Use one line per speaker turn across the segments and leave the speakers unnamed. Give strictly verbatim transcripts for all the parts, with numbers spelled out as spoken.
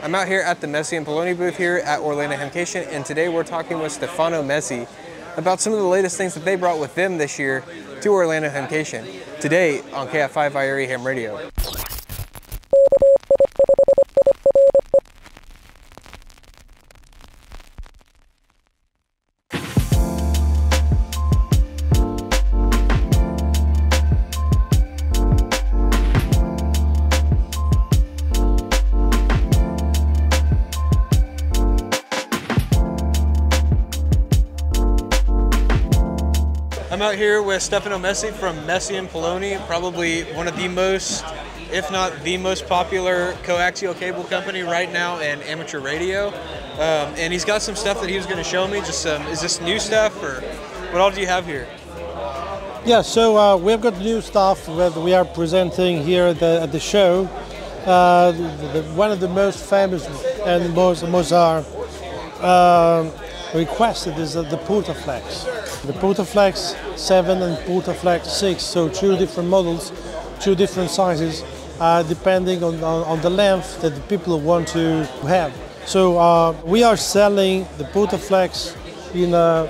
I'm out here at the Messi and Paoloni booth here at Orlando HamCation, and today we're talking with Stefano Messi about some of the latest things that they brought with them this year to Orlando HamCation. Today on K F five I R E Ham Radio. I'm out here with Stefano Messi from Messi and Paoloni, probably one of the most, if not the most popular coaxial cable company right now in amateur radio. Um, and he's got some stuff that he was going to show me. Just um, is this new stuff, or what all do you have here?
Yeah, so uh, we've got new stuff that we are presenting here at the, at the show. Uh, the, one of the most famous and most most are uh, requested is uh, the POTA-Flex. The POTA-Flex seven and POTA-Flex six, so two different models, two different sizes, uh, depending on, on, on the length that the people want to have. So uh, we are selling the POTA-Flex in, uh,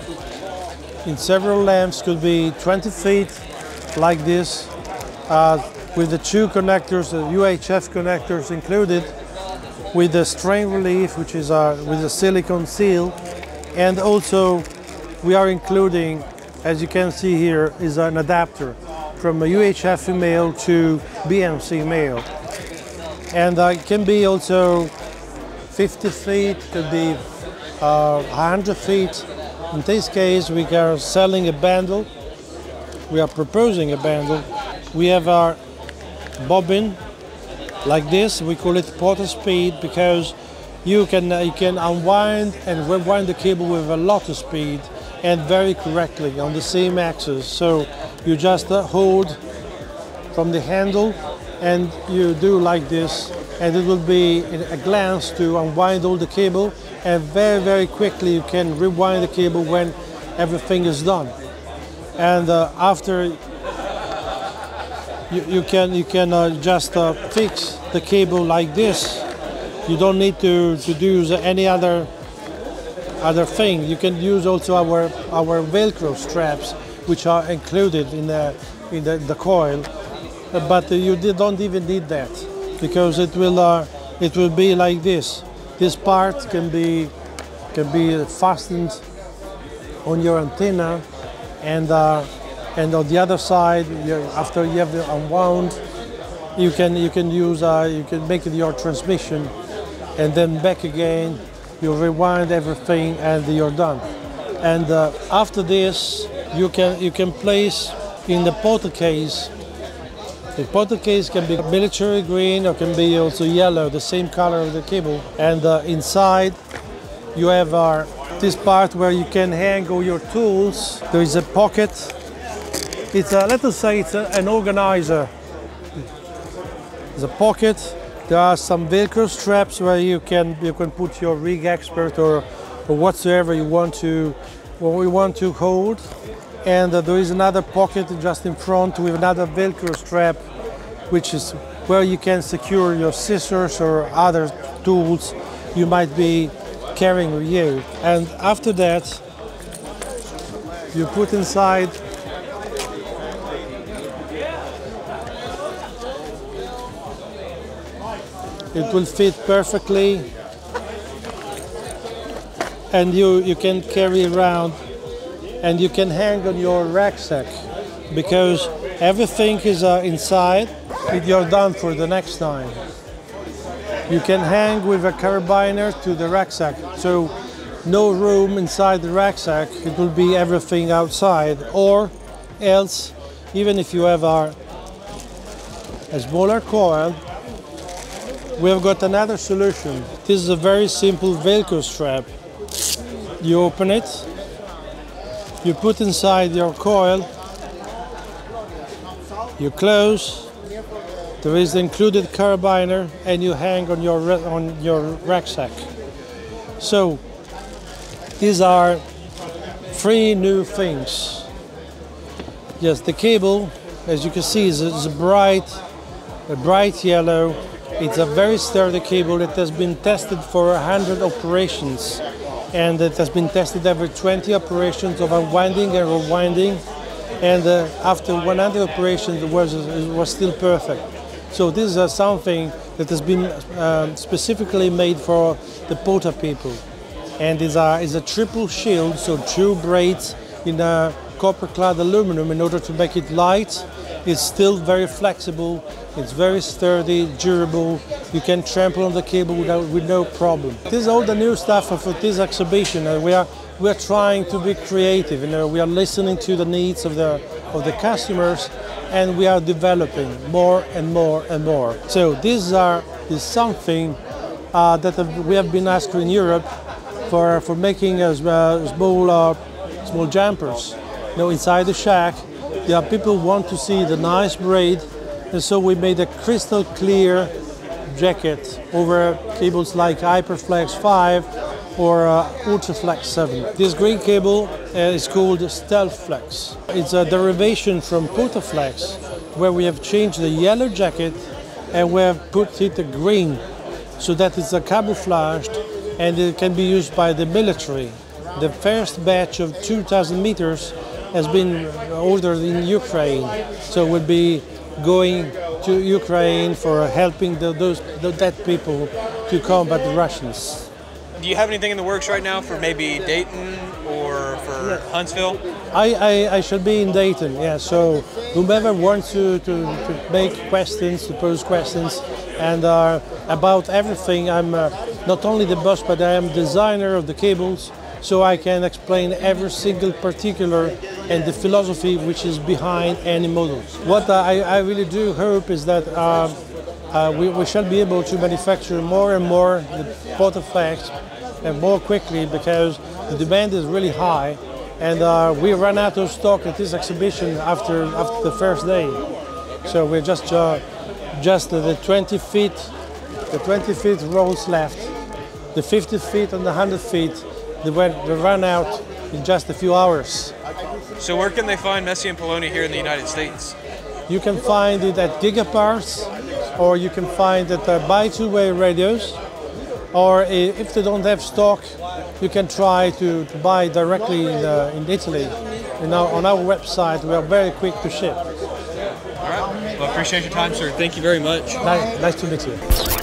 in several lengths, could be twenty feet like this, uh, with the two connectors, the U H F connectors included, with the strain relief, which is uh, with a silicone seal, and also we are including, as you can see here, is an adapter from a U H F male to B M C male. And uh, it can be also fifty feet, could be uh, one hundred feet. In this case, we are selling a bundle. We are proposing a bundle. We have our bobbin like this. We call it POTA speed because you can, uh, you can unwind and rewind the cable with a lot of speed and very correctly on the same axis. So you just uh, hold from the handle and you do like this, and it will be a glance to unwind all the cable, and very very quickly you can rewind the cable when everything is done. And uh, after you, you can you can uh, just uh, fix the cable like this. You don't need to, to do any other other thing. You can use also our our Velcro straps, which are included in the in the, the coil, but you don't even need that because it will uh, it will be like this. This part can be can be fastened on your antenna, and uh, and on the other side, you, after you have unwound, you can you can use uh, you can make it your transmission, and then back again. You rewind everything and you're done. And uh, after this, you can you can place in the POTA case. The POTA case can be military green or can be also yellow, the same color of the cable. And uh, inside, you have our, this part where you can hang all your tools. There is a pocket. It's a, let us say it's a, an organizer. There's a pocket. There are some Velcro straps where you can you can put your rig expert or, or whatsoever you want to what we want to hold, and uh, there is another pocket just in front with another Velcro strap, which is where you can secure your scissors or other tools you might be carrying with you. And after that, you put inside it will fit perfectly, and you, you can carry around and you can hang on your rucksack because everything is uh, inside. You're done for the next time. You can hang with a carabiner to the rucksack, so no room inside the rucksack. It will be everything outside, or else, even if you have a, a smaller coil, we have got another solution. This is a very simple Velcro strap. You open it, you put inside your coil, you close, there is the included carabiner, and you hang on your, on your rucksack. So these are three new things. Yes, the cable, as you can see, is, is a bright, a bright yellow, It's a very sturdy cable that has been tested for one hundred operations, and it has been tested every twenty operations of unwinding and rewinding, and uh, after one hundred operations it was, it was still perfect. So this is uh, something that has been uh, specifically made for the POTA people, and is a, is a triple shield, so two braids in a copper-clad aluminum in order to make it light. It's still very flexible, it's very sturdy, durable. You can trample on the cable without, with no problem. This is all the new stuff for this exhibition. Uh, we are we are trying to be creative. You know, we are listening to the needs of the of the customers, and we are developing more and more and more. So these are is something uh, that we have been asked in Europe for for making uh, small uh, small jumpers. You know, inside the shack. Yeah, people want to see the nice braid, and so we made a crystal clear jacket over cables like HyperFlex five or uh, UltraFlex seven. This green cable uh, is called Stealth-Flex. It's a derivation from POTA-Flex, where we have changed the yellow jacket and we have put it green, so that it's a camouflaged and it can be used by the military. The first batch of two thousand meters has been ordered in Ukraine, so we'll be going to Ukraine for helping the, those the, that people to combat the Russians.
Do you have anything in the works right now for maybe Dayton or for yeah. Huntsville?
I, I, I shall be in Dayton, yeah, so whomever wants to, to, to make questions, to pose questions, and uh, about everything, I'm uh, not only the boss, but I am designer of the cables, so I can explain every single particular and the philosophy which is behind any models. What I, I really do hope is that uh, uh, we, we shall be able to manufacture more and more the POTA-Flex and more quickly, because the demand is really high, and uh, we ran out of stock at this exhibition after after the first day. So we're just uh, just the twenty feet, the twenty feet rolls left, the fifty feet and the one hundred feet. They went they ran out in just a few hours.
So where can they find Messi and Paoloni here in the United States?
You can find it at Gigaparts, or you can find it at buy two-way radios, or if they don't have stock, you can try to, to buy directly in, uh, in Italy. You know, on our website, we are very quick to ship.
All right. Well, I appreciate your time, sir. Thank you very much.
Nice, nice to meet you.